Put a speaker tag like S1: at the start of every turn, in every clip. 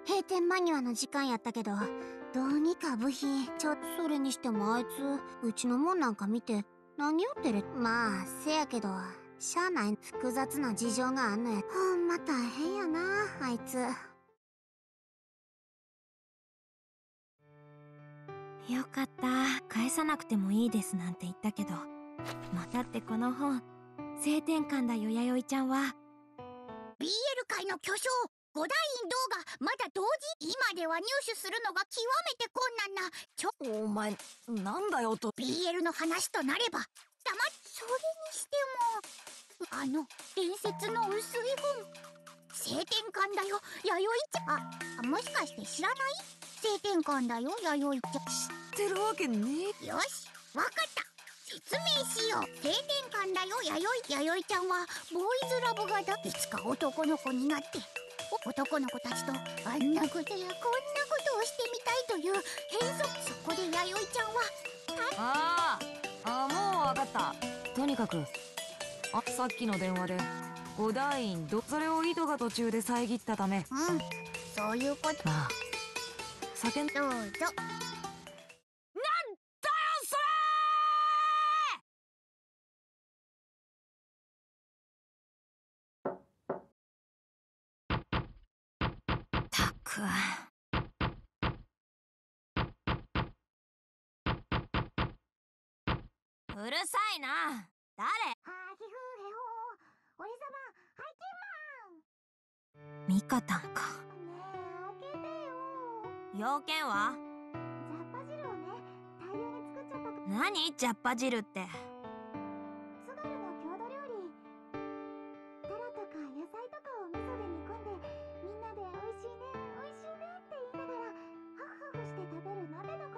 S1: 閉店間際の時間やったけど、どうにか部品それにしてもあいつうちのもんなんか見て何言ってる。まあせやけどしゃあない、複雑な事情があんのや。ほんま大変やなあいつ。
S2: よかった、返さなくてもいいですなんて言ったけど、またってこの本性転換だよ弥生ちゃんは。
S3: BL 界の巨匠五大院堂がまだ同時、今では入手するのが極めて困難な
S4: お前なんだよと。
S3: BL の話となればそれにしても伝説の薄い本、性転換だよ弥生ちゃん。もしかして知らない？性転換だよ弥生ちゃん。
S4: 知ってるわけねえ。
S3: よし、わかった。説明しよう。性転換だよ弥生ちゃんはボーイズラブ型。いつか男の子になって男の子たちとあんなことやこんなことをしてみたいという変則。そこで弥生ちゃんは
S4: もうわかった。とにかくさっきの電話で五大院それを井戸が途中で遮ったため。
S3: そういうこと。
S4: ああ、叫ん
S3: どうぞ。
S2: たく。うるさいな。誰？
S1: 俺様
S2: ミカタンか。
S1: ねえ開けてよ。
S2: 要件は？
S1: ジャッパ汁をね大量に作っちゃったか。
S2: 何ジャッパ汁って。
S1: 津軽の郷土料理。タラとか野菜とかを味噌で煮込んで、みんなで美味しいね美味しいねって言いながらハフハフして食べる鍋のこと。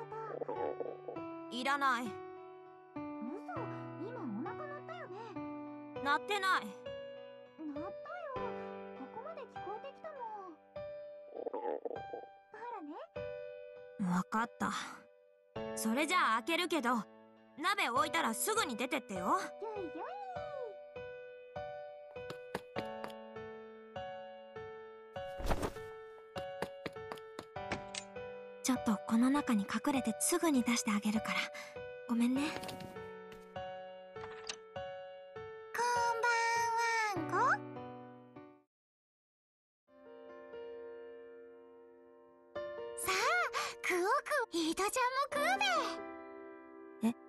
S2: いらない。
S1: 嘘、今お腹鳴ったよね。
S2: 鳴ってない。
S1: 鳴ったよ、ここまで聞こえてきたもん。ほらね。
S2: わかった。それじゃあ開けるけど、鍋置いたらすぐに出てってよ。
S1: よいよい。
S2: ちょっとこの中に隠れてすぐに出してあげるから、ごめんね。
S1: こんばんはんこ。さあ食おう食おう。井戸ちゃんも食うべ。
S2: え？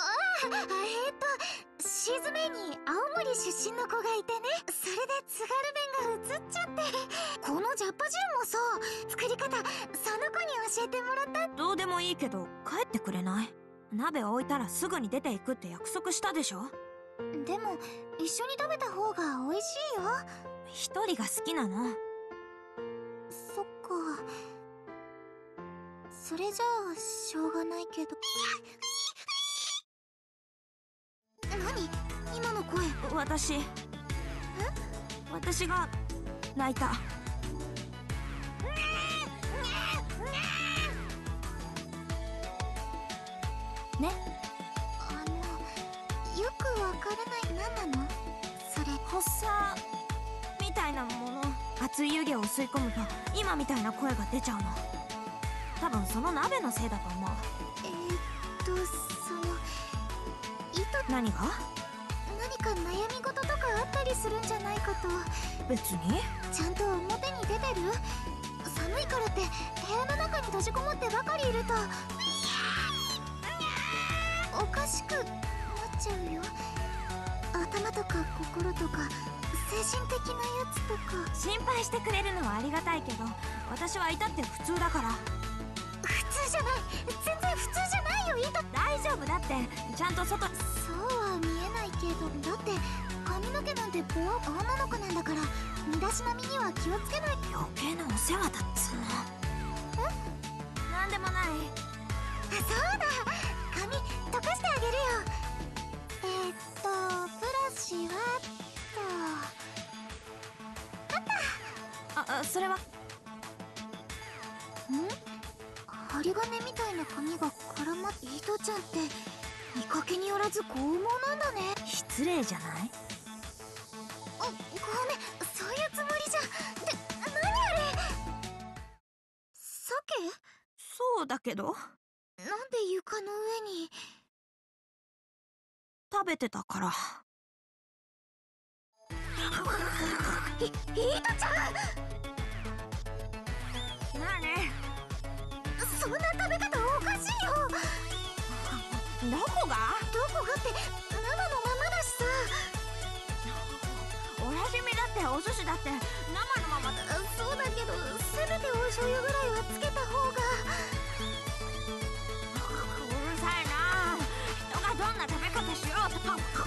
S1: 静めに青森出身の子がいてね、それで津軽弁が移っちゃって。このジャッパ汁もさ、作り方その子に教えてもらった。
S2: どうでもいいけど帰ってくれない？鍋置いたらすぐに出ていくって約束したでしょ。
S1: でも一緒に食べた方が美味しいよ。
S2: 一人が好きなの。
S1: そっか、それじゃあしょうがないけど。何今の声。
S2: 私が泣いた。ね。
S1: よくわからない。何なのそれ。
S2: 発作みたいなもの。熱い湯気を吸い込むと今みたいな声が出ちゃうの。多分その鍋のせいだと思う。何が？
S1: 何か悩み事とかあったりするんじゃないかと。
S2: 別に。
S1: ちゃんと表に出てる？寒いからって部屋の中に閉じこもってばかりいるとおかしくなっちゃうよ。頭とか心とか精神的なやつとか。
S2: 心配してくれるのはありがたいけど、私は至って普通だから。
S1: 普通じゃない、全然普通じゃないよ。
S2: 大丈夫だって、ちゃんと外。
S1: そうは見えないけど、だって髪の毛なんてボワ女の子なんだから、身だしなみには気をつけない。
S2: 余計なお世話だっつうの。なんでもない。
S1: そうだ、髪溶かしてあげるよ。ブラシはあった。
S2: それは
S1: 針金みたいな髪が絡まって。井戸ちゃんって見かけによらず剛毛なんだね。
S2: 失礼じゃない？
S1: ごめん、そういうつもりじゃ。
S2: そうだけど、
S3: なんで床の上に。
S2: 食べてたから。
S3: ヒートちゃん、
S2: なに？
S3: そんな食べ方おかしいよ。
S2: どこが？
S3: どこがって生のままだしさ。
S2: お刺身だってお寿司だって生のままだ。
S3: そうだけど、せめてお醤油ぐらいはつけた方が。
S2: うるさいな。人がどんな食べ方しようと。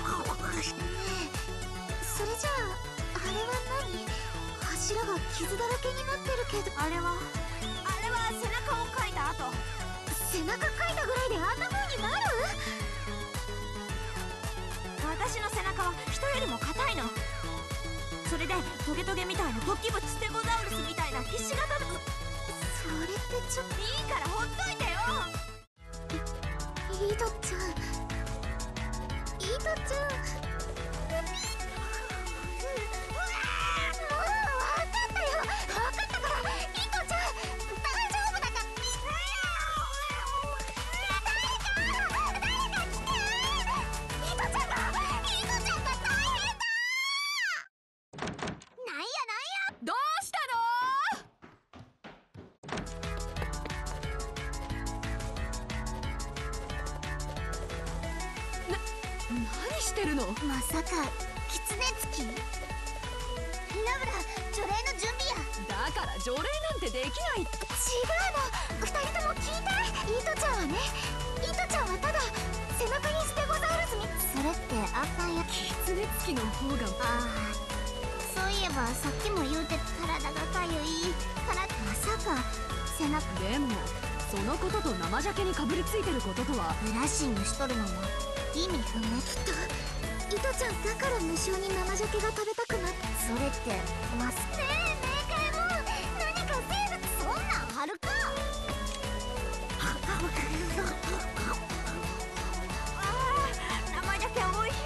S3: それじゃあ、あれは何？柱が傷だらけになってるけど。
S2: あれは背中をかいた後。
S3: 背中かいたぐらいであんな風になる？
S2: 私の背中は人よりも硬いの。それでトゲトゲみたいな突起物ステゴザウルスみたいなひし形の。
S3: それってちょっと。
S2: いいからほっといてよ。
S3: イートちゃん、イートちゃん。もう分かったよ、分かったから。イートちゃん、大丈夫だから。誰か来て。イートちゃんが大変だ。なんや
S4: どうしたの？何してるの？
S3: まさかキツネつき？ラブラ、除霊の準備や。
S4: だから除霊なんてできない。
S3: 違うの、二人とも聞いて。イートちゃんはね、イートちゃんはただ背中にステゴザウルスに。それってあかんや。
S4: キツネつきの方が。
S3: ああ、そういえばさっきも言うて体がかゆいから。まさか背中。
S4: でもそのことと生鮭にかぶりついてることとは。
S3: ブラッシングしとるのも意味不明。きっとイトちゃんだから無性に生鮭が食べたくなって。それってねえ冥界も何か生物。そんなんあるか。
S2: 生鮭おいし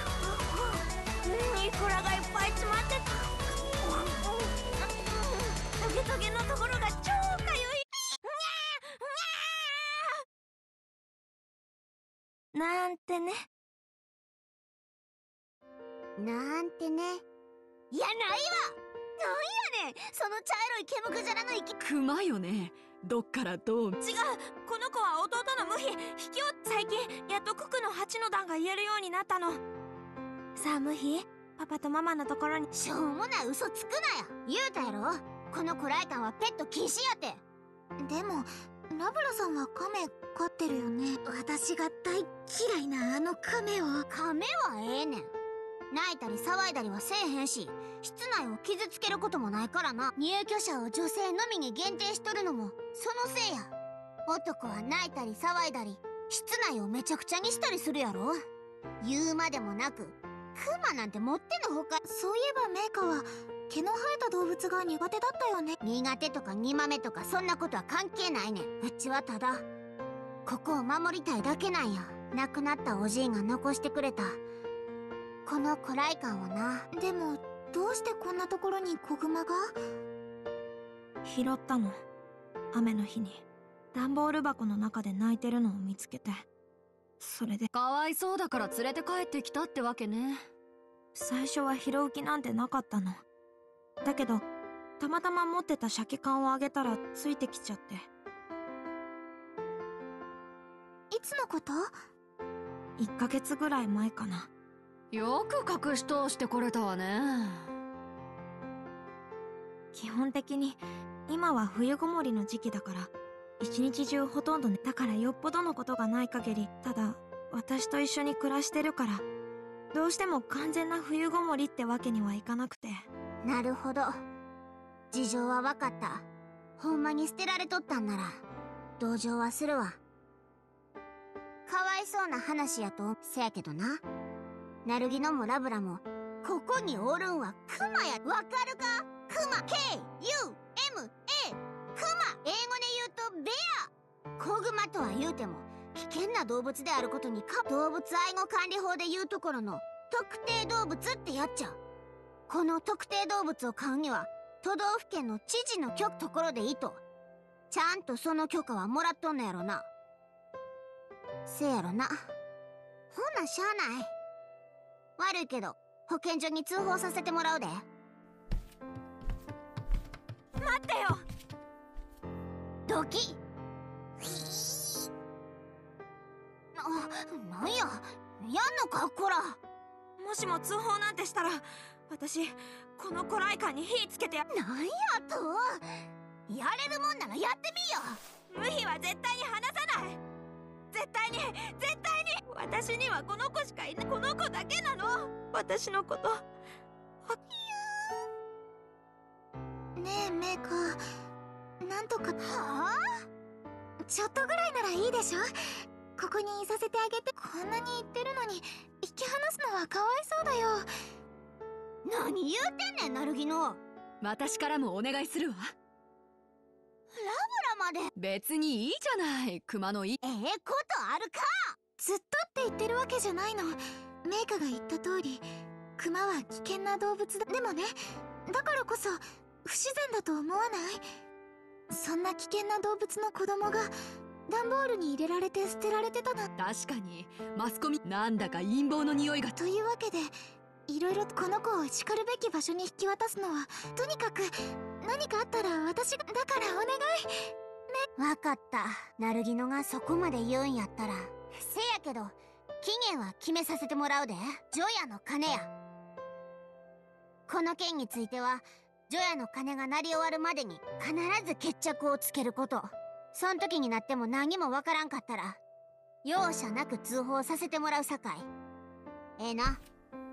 S2: い。イクラがいっぱい詰まってた。トゲトゲのところが超かゆい。なんてね。
S3: なんてね。
S2: いや、ないわ。なんやねん、その茶色い毛むくじゃらの
S4: クマよね。どっからどう。
S2: 違う、この子は弟の無比。引きを最近やっと九九の8の段が言えるようになったの。さあ無比、パパとママのところに。
S3: しょうもない嘘つくなよ。言うたやろ、この古来館はペット禁止やて。でもラブラさんはカメ飼ってるよね。私が大嫌いなあのカメを。
S1: カメはええねん。泣いたり騒いだりはせえへんし、室内を傷つけることもないからな。入居者を女性のみに限定しとるのもそのせいや。男は泣いたり騒いだり室内をめちゃくちゃにしたりするやろ。言うまでもなくクマなんてもってのほか。
S3: そういえばメーカは毛の生えた動物が苦手だったよね。
S1: 苦手とか煮豆とかそんなことは関係ないねん。うちはただここを守りたいだけなんや。亡くなったおじいが残してくれたこの古来館をな。
S3: でもどうしてこんなところに子グマが？
S2: 拾ったの。雨の日に段ボール箱の中で泣いてるのを見つけて、それで。
S4: かわいそうだから連れて帰ってきたってわけね。
S2: 最初は拾う気なんてなかったの。だけどたまたま持ってた鮭缶をあげたらついてきちゃって。
S3: いつのこと？
S2: 1ヶ月ぐらい前かな。
S4: よく隠し通してこれたわね。
S2: 基本的に今は冬ごもりの時期だから一日中ほとんどね。だからよっぽどのことがない限り、ただ私と一緒に暮らしてるからどうしても完全な冬ごもりってわけにはいかなくて。
S1: なるほど、事情は分かった。ほんまに捨てられとったんなら同情はするわ。かわいそうな話やとせやけどな。ナルギノもラブラもここにおるんはクマや。わかるか？クマ K-U-M-A クマ。英語で言うとベア。子グマとは言うても危険な動物であることに動物愛護管理法で言うところの特定動物ってやっちゃう。この特定動物を飼うには都道府県の知事の許可ところでいいと。 ちゃんとその許可はもらっとんのやろな。せやろな。ほんなんしゃあない。悪いけど保健所に通報させてもらうで。
S2: 待ってよ。
S1: ドキなんや、やんのかこら。
S2: もしも通報なんてしたら、私この古来館に火つけてや。
S1: なんやと。やれるもんならやってみよ。
S2: 無比は絶対に離さない。絶対に私にはこの子しかいない。この子だけなの。私のこと
S3: ねえメイカ、なんとか。
S1: は
S3: あ、ちょっとぐらいならいいでしょ。ここにいさせてあげて。こんなに言ってるのに引き離すのはかわいそうだよ。
S1: あ、何言うてんねん、なるぎの。
S5: 私からもお願いするわ。
S1: ラブラまで。
S5: 別にいいじゃない、熊のい。
S1: ことあるか。
S3: ずっとって言ってるわけじゃないの。メイカが言った通り、クマは危険な動物だ。でもね、だからこそ不自然だと思わない？そんな危険な動物の子供が段ボールに入れられて捨てられてたな。
S5: 確かにマスコミ、なんだか陰謀の匂いが。
S3: というわけで、いろいろとこの子を叱るべき場所に引き渡すのは、とにかく何かあったら私が。だからお願い。
S1: わかった。なるぎのがそこまで言うんやったら。せやけど期限は決めさせてもらうで。除夜の鐘や。この件については除夜の鐘が鳴り終わるまでに必ず決着をつけること。そん時になっても何もわからんかったら容赦なく通報させてもらうさかい。ええな。
S3: よ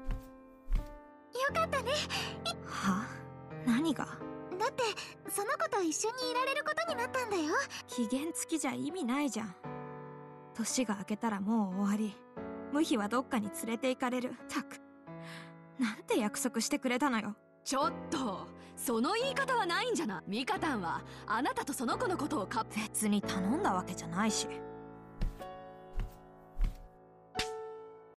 S3: かったね。
S2: は？何が？
S3: だってその子と一緒にいられることになったんだよ。
S2: 期限付きじゃ意味ないじゃん。年が明けたらもう終わり。無比はどっかに連れて行かれる。たく、なんて約束してくれたのよ。
S5: ちょっとその言い方はないんじゃない。ミカタンはあなたとその子のことを
S2: 別に頼んだわけじゃないし。